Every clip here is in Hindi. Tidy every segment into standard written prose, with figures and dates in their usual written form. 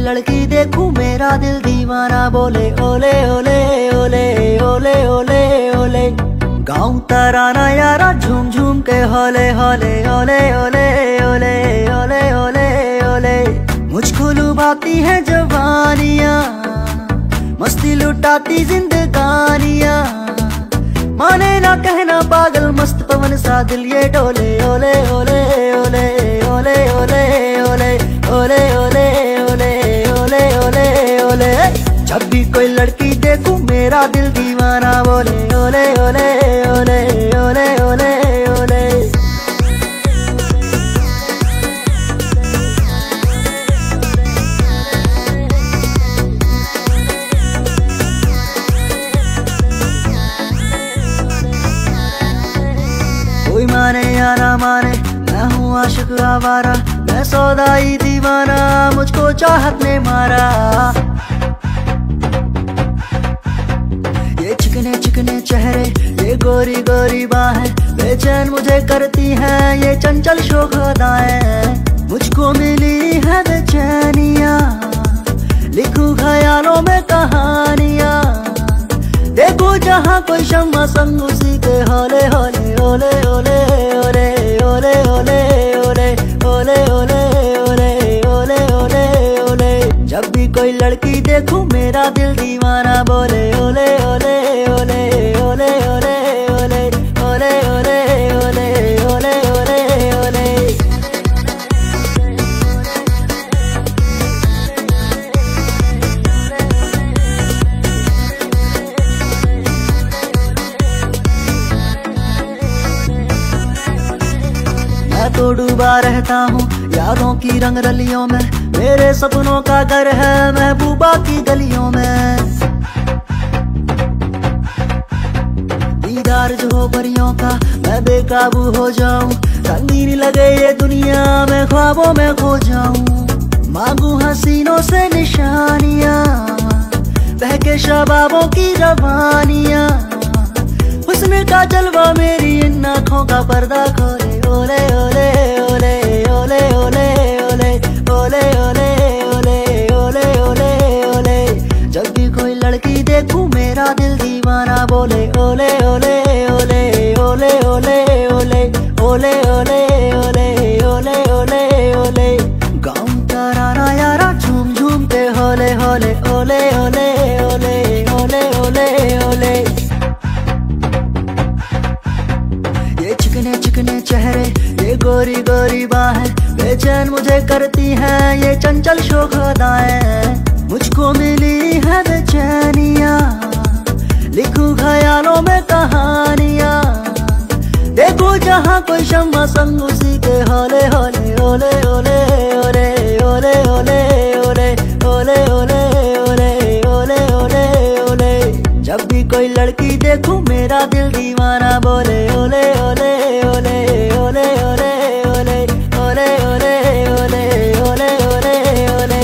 लड़की देखूं मेरा दिल दीवाना बोले ओले ओले ओले ओले ओले ओले। गाऊं तराना यारा झूम झूम के होले होले ओले ओले ओले ओले ओले ओले। मुझको लुभाती है जवानियाँ, मस्ती लुटाती जिंदगानियाँ, माने ना कहना पागल मस्त पवन सा दिल ये डोले ओले ओले ओले ओले ओले ओले ओले ओले ओले ओले ओले ओले। जब भी कोई लड़की देखूं मेरा दिल दीवाना बोले ओले ओले ओले ओले ओले ओले। कोई माने या ना माने मैं हूँ आशिक आवारा, मैं सौदाई दीवाना मुझको चाहत ने मारा। ये चिकने चिकने चेहरे ये गोरी गोरी बाहें बेचैन मुझे करती हैं ये चंचल शोक अदाएं। मुझको मिली है बेचैनियाँ लिखूं ख्यालों में कहानियाँ, देखो जहाँ कोई शम्मा संग उसी के होले होले ओले ओले ओले ओले ओले ओले ओले ओले ओले ओले ओले ओले। जब भी कोई लड़की देखूं मेरा दिल दीवाना बोले ओले ओले ओले ओले ओले ओले ओले ओले ओले ओले ओले ओले। मैं तो डूबा रहता हूँ यारों की रंग रलियों में, मेरे सपनों का घर है महबूबा की गलियों में। दीदार जो हो परियों का मैं बेकाबू हो जाऊं, रंगीन लगे ये दुनिया में ख्वाबों में खो जाऊं। मांगू हसीनों से निशानियाँ बहके शबाबों की रवानियाँ, हुस्न का जलवा मेरी इन आँखों का पर्दा खोले ओले ओले ओले ओले ओले ओले ओले ओले ओले ओले ओले ओले। जब भी कोई लड़की देखूं मेरा दिल दीवाना बोले ओले ओले ओले ओले ओले ओले ओले ओले ओले ओले ओले ओले। गाऊं तराना यारा झूम झूम के होले होले ओले ओले ओले ओले ओले ओले। ये चिकने चिकने चेहरे ये गोरी गोरी बाहें बेचैन मुझे करती हैं ये चंचल शोक अदाएं। मुझको मिली है बेचैनियाँ लिखूं ख्यालों में कहानियाँ, देखो जहाँ कोई शम्मा संग उसी के होले होले ओले ओले ओले ओले ओले ओले ओले ओले ओले ओले ओले ओले। जब भी कोई लड़की देखूं मेरा दिल दीवाना बोले ओले ओले ओले ओले ओले ओले ओले ओले ओले ओले ओले ओले।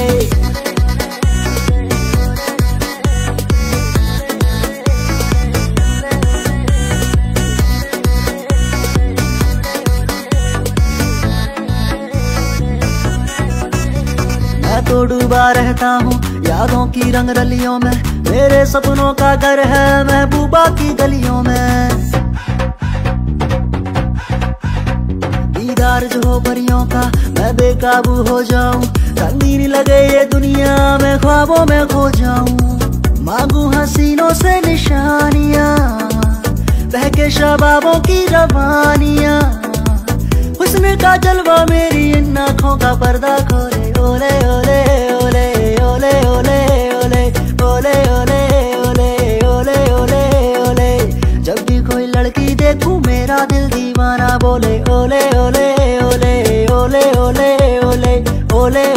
मैं तो डूबा रहता हूँ यादों की रंग रलियों में, मेरे सपनों का घर है महबूबा की गलियों में। दीदार जो हो परियों का मैं बेकाबू हो जाऊं, रंगीन लगे ये दुनिया में ख्वाबों में खो जाऊं। मांगू हसीनों से निशानियाँ बहके शबाबों की रवानियाँ, हुस्न का जलवा मेरी इन आँखों का पर्दा खोले ओले ओले ओले ओले ओले ओले ओले ओले ओले ओले ओले ओले। जब भी कोई लड़की देखूं मेरा दिल दीवाना बोले ओले ओले ओले ओले ओले ओले ओले